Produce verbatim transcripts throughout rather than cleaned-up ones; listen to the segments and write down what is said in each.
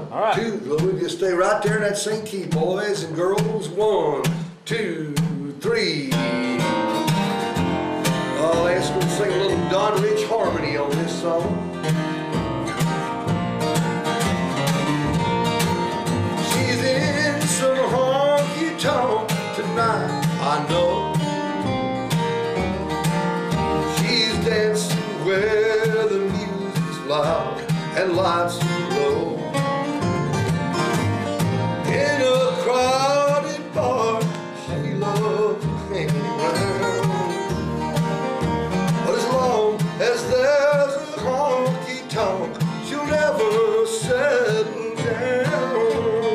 All right. two. Well, we just stay right there in that same key, boys and girls. One, two, three. I'll ask them to sing a little Don Rich harmony on this song. She's in some honky tonk tonight, I know. She's dancing where the music's loud and lights are low. In a crowded bar, she loves to hang around. But as long as there's a honky tonk, she'll never settle down.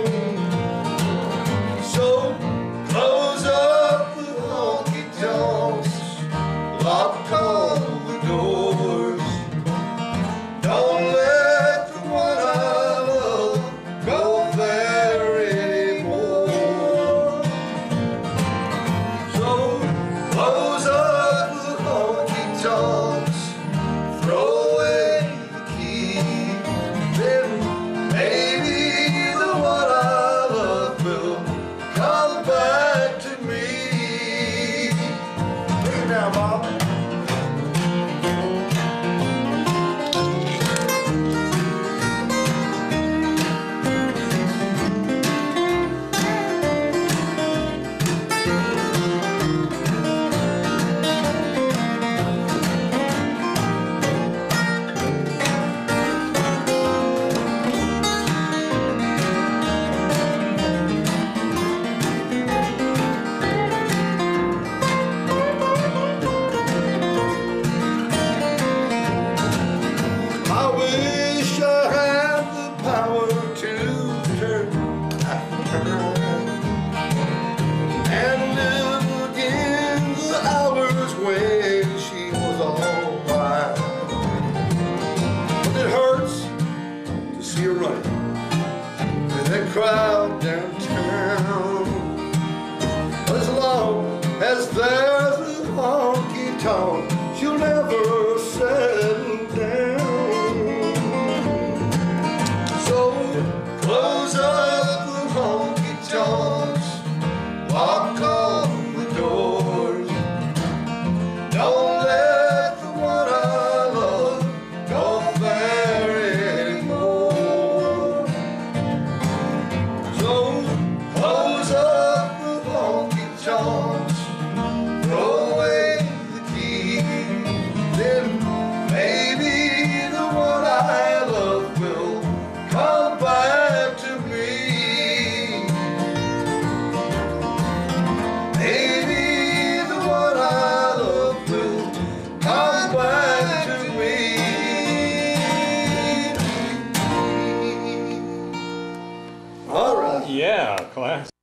So close up the honky tonks, lock all the doors. Don't let the one I love go there anymore. So close up the honky tonks, throw away the key. Then maybe the one I love will come back to me. Bring it down, Bob. I wish I had the power to turn back time and live again the hours when she was all mine. But it hurts to see her running in that crowd downtown. But as long as there's a honky tonk, she'll never settle down. Close up the honky tonks, lock all the doors. Don't let the one I love go there anymore. So close up the honky tonks, throw away the key. Then maybe the one I love will come back to me. Maybe the one I love will come back to me. All right. Yeah, class.